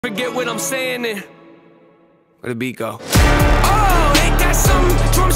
Forget what I'm saying, and where the beat go? Oh, ain't that something?